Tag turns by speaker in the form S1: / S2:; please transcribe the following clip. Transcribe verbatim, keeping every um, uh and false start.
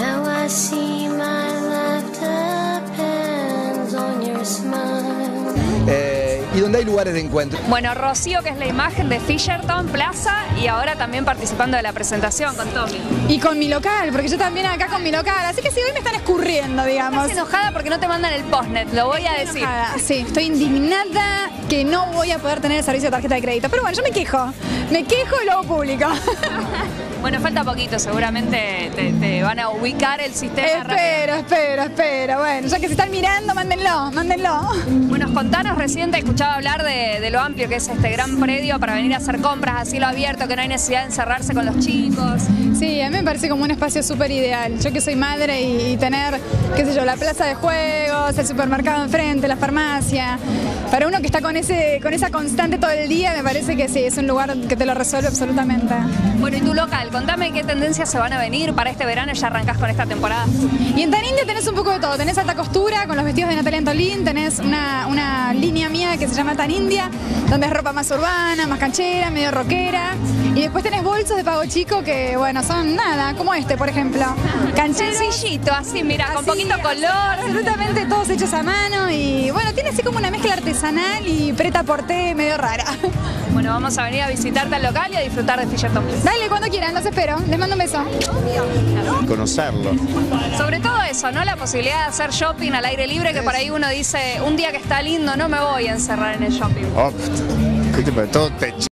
S1: Now I see my life depends on your smile.
S2: Eh, y donde hay lugares de encuentro.
S3: Bueno, Rocío, que es la imagen de Fisherton Plaza, y ahora también participando de la presentación con Tommy.
S4: Y con mi local, porque yo también acá con mi local, así que sí, hoy me están escurriendo, digamos.
S3: Estás enojada porque no te mandan el postnet, lo voy a decir.
S4: Enojada, sí, estoy indignada que no voy a poder tener el servicio de tarjeta de crédito. Pero bueno, yo me quejo, me quejo y lo hago público.
S3: Bueno, falta poquito, seguramente te, te van a ubicar el sistema.
S4: Espero, espero, espero. Bueno, ya que se están mirando, mándenlo, mándenlo.
S3: Bueno, contanos, recién te escuchaba hablar de, de lo amplio que es este gran predio para venir a hacer compras a cielo abierto, que no hay necesidad de encerrarse con los chicos.
S4: Sí, a mí me parece como un espacio súper ideal. Yo que soy madre y, y tener, qué sé yo, la plaza de juegos, el supermercado enfrente, la farmacia. Para uno que está con, ese, con esa constante todo el día, me parece que sí, es un lugar que te lo resuelve absolutamente.
S3: Bueno, y tu local, contame qué tendencias se van a venir para este verano, ya arrancás con esta temporada.
S4: Y en Tan India tenés un poco de todo, tenés alta costura con los vestidos de Natalia Antolín, tenés una, una línea mía que se llama Tan India, donde es ropa más urbana, más canchera, medio rockera, y después tenés bolsos de pago chico que, bueno, son nada, como este, por ejemplo. Cancheros,
S3: sencillito, así, mira,
S4: así,
S3: con poquito color.
S4: Absolutamente todos hechos a mano y, bueno, tiene así como una mezcla artesanal y preta-porté medio rara.
S3: Bueno, vamos a venir a visitarte al local y a disfrutar de Fisherton.
S4: Dale, cuando quieran, los espero. Les mando un beso.
S5: Conocerlo.
S3: Sobre todo eso, ¿no? La posibilidad de hacer shopping al aire libre, que por ahí uno dice, un día que está lindo, no me voy a encerrar en el shopping.
S5: Oh, ¿qué te parece? Todo techo.